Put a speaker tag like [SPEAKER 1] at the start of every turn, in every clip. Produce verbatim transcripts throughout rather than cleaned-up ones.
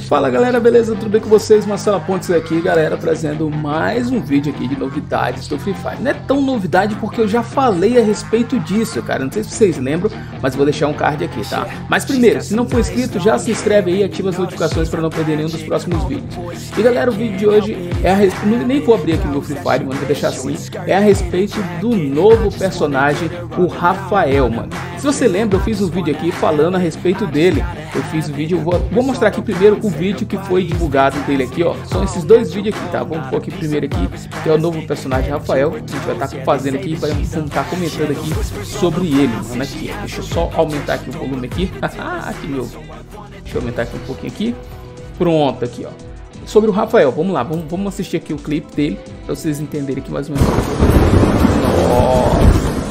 [SPEAKER 1] Fala galera, beleza? Tudo bem com vocês? Marcelo Pontes aqui, galera, trazendo mais um vídeo aqui de novidades do Free Fire. Não é tão novidade porque eu já falei a respeito disso, cara. Não sei se vocês lembram, mas vou deixar um card aqui, tá? Mas primeiro, se não for inscrito, já se inscreve aí e ativa as notificações para não perder nenhum dos próximos vídeos. E galera, o vídeo de hoje é a respeito... Nem vou abrir aqui no Free Fire, mano, vou deixar assim. É a respeito do novo personagem, o Rafael, mano. Se você lembra, eu fiz um vídeo aqui falando a respeito dele. Eu fiz o vídeo, vou, vou mostrar aqui primeiro o vídeo que foi divulgado dele aqui, ó. São esses dois vídeos aqui, tá? Vamos pôr aqui primeiro aqui, que é o novo personagem Rafael. A gente vai estar tá fazendo aqui, vai estar comentando aqui sobre ele, mano, aqui. Deixa eu só aumentar aqui o volume aqui. Aqui, meu. Deixa eu aumentar aqui um pouquinho aqui. Pronto, aqui, ó. Sobre o Rafael, vamos lá, vamos, vamos assistir aqui o clipe dele, pra vocês entenderem aqui mais ou menos. Nossa.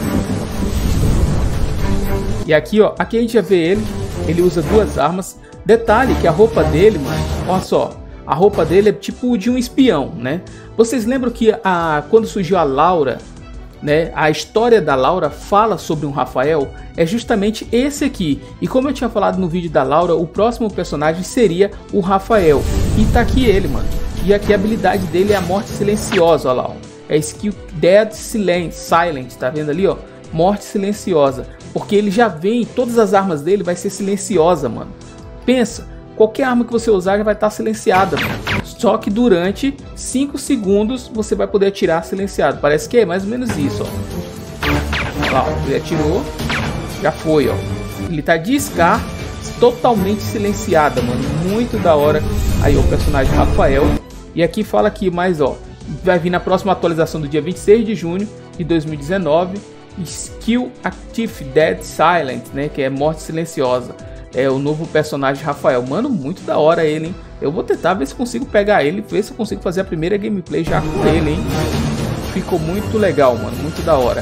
[SPEAKER 1] E aqui, ó, aqui a gente já vê ele, ele usa duas armas. Detalhe que a roupa dele, mano, olha só, a roupa dele é tipo de um espião, né? Vocês lembram que a, quando surgiu a Laura, né, a história da Laura fala sobre um Rafael? É justamente esse aqui. E como eu tinha falado no vídeo da Laura, o próximo personagem seria o Rafael. E tá aqui ele, mano. E aqui a habilidade dele é a morte silenciosa, olha lá, ó. É skill Dead Silent, Silent, tá vendo ali, ó? Morte silenciosa. Porque ele já vem, todas as armas dele vai ser silenciosa, mano. Pensa, qualquer arma que você usar já vai estar silenciada, mano. Só que durante cinco segundos você vai poder atirar silenciado. Parece que é mais ou menos isso, ó. Lá, ó, ele atirou, já foi, ó. Ele tá de Scar, totalmente silenciada, mano. Muito da hora. Aí ó, o personagem Rafael. E aqui fala aqui mais, ó. Vai vir na próxima atualização do dia vinte e seis de junho de dois mil e dezenove. Skill Active Dead Silent, né, que é morte silenciosa. É o novo personagem Rafael. Mano, muito da hora ele, hein? Eu vou tentar ver se consigo pegar ele, ver se eu consigo fazer a primeira gameplay já com ele, hein? Ficou muito legal, mano, muito da hora.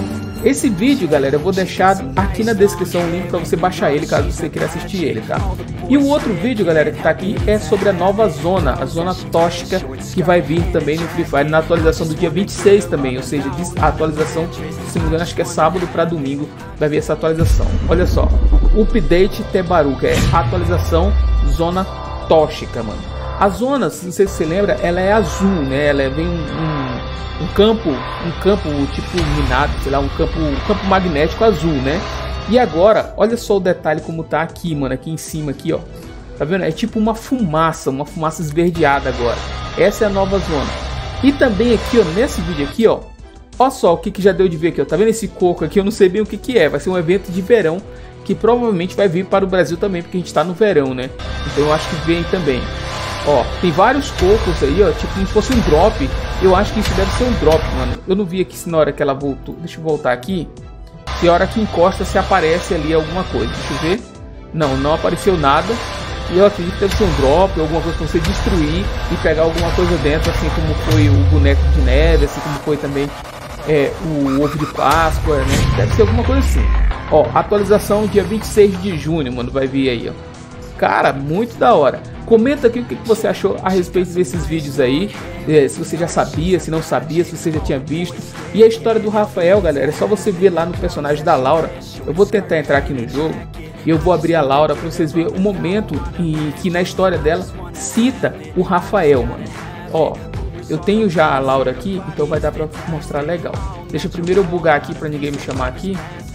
[SPEAKER 1] Esse vídeo, galera, eu vou deixar aqui na descrição o link para você baixar ele, caso você queira assistir ele, tá? E o outro vídeo, galera, que tá aqui é sobre a nova zona, a zona tóxica, que vai vir também no Free Fire na atualização do dia vinte e seis também, ou seja, a atualização, se não me engano, acho que é sábado para domingo, vai vir essa atualização. Olha só, Update Tebaru, que é a atualização zona tóxica, mano. A zona, não sei se você lembra, ela é azul, né? Ela vem um, um, um campo, um campo tipo minado, sei lá, um campo, um campo magnético azul, né? E agora, olha só o detalhe como tá aqui, mano, aqui em cima, aqui, ó. Tá vendo? É tipo uma fumaça, uma fumaça esverdeada agora. Essa é a nova zona. E também aqui, ó, nesse vídeo aqui, ó, olha só o que que já deu de ver aqui, ó. Tá vendo esse coco aqui? Eu não sei bem o que que é. Vai ser um evento de verão que provavelmente vai vir para o Brasil também, porque a gente tá no verão, né? Então eu acho que vem também. Ó, tem vários cocos aí, ó, tipo como se fosse um drop. Eu acho que isso deve ser um drop, mano. Eu não vi aqui se na hora que ela voltou. Deixa eu voltar aqui. Se a hora que encosta se aparece ali alguma coisa. Deixa eu ver. Não, não apareceu nada. E eu acredito que deve ser um drop, alguma coisa pra você destruir e pegar alguma coisa dentro, assim como foi o boneco de neve, assim como foi também é, o ovo de Páscoa, né? Deve ser alguma coisa assim. Ó, atualização dia vinte e seis de junho, mano, vai vir aí, ó. Cara, muito da hora. Comenta aqui o que você achou a respeito desses vídeos aí. É, se você já sabia, se não sabia, se você já tinha visto. E a história do Rafael, galera, é só você ver lá no personagem da Laura. Eu vou tentar entrar aqui no jogo e eu vou abrir a Laura para vocês verem o momento em que na história dela cita o Rafael, mano. Ó, eu tenho já a Laura aqui, então vai dar para mostrar legal. Deixa eu primeiro eu bugar aqui para ninguém me chamar aqui.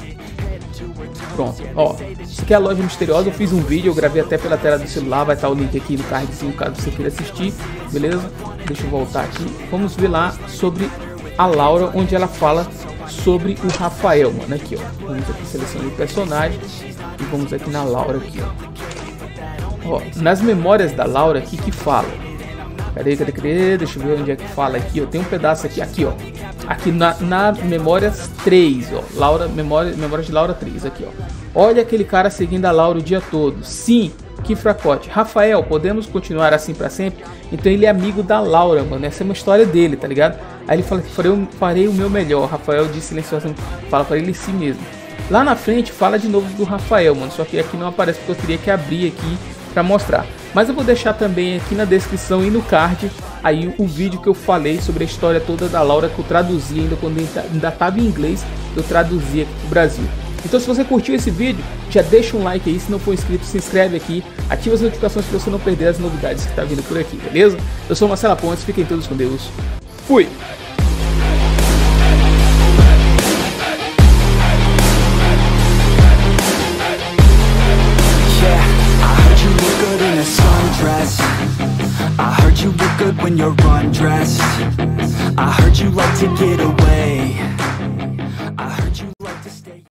[SPEAKER 1] Pronto, ó, isso aqui é a loja misteriosa, eu fiz um vídeo, eu gravei até pela tela do celular, vai estar o link aqui no cardzinho caso você queira assistir, beleza? Deixa eu voltar aqui, vamos ver lá sobre a Laura, onde ela fala sobre o Rafael, mano, aqui ó, vamos aqui selecionar o personagem e vamos aqui na Laura aqui, ó. Ó, nas memórias da Laura aqui que fala, cadê, cadê, cadê, deixa eu ver onde é que fala aqui, ó, tem um pedaço aqui, aqui ó. Aqui na, na Memórias três, ó, Laura, memória, memória de Laura três, aqui, ó. Olha aquele cara seguindo a Laura o dia todo. Sim, que fracote. Rafael, podemos continuar assim pra sempre? Então ele é amigo da Laura, mano. Essa é uma história dele, tá ligado? Aí ele fala que farei, farei o meu melhor. Rafael disse silenciosamente, fala pra ele si mesmo. Lá na frente fala de novo do Rafael, mano. Só que aqui não aparece porque eu teria que abrir aqui pra mostrar. Mas eu vou deixar também aqui na descrição e no card aí o vídeo que eu falei sobre a história toda da Laura, que eu traduzi ainda quando ainda estava em inglês, eu traduzi aqui pro Brasil. Então se você curtiu esse vídeo, já deixa um like aí, se não for inscrito, se inscreve aqui, ativa as notificações para você não perder as novidades que tá vindo por aqui, beleza? Eu sou o Marcelo Pontes, fiquem todos com Deus. Fui!
[SPEAKER 2] I heard you look good when you're undressed. I heard you like to get away.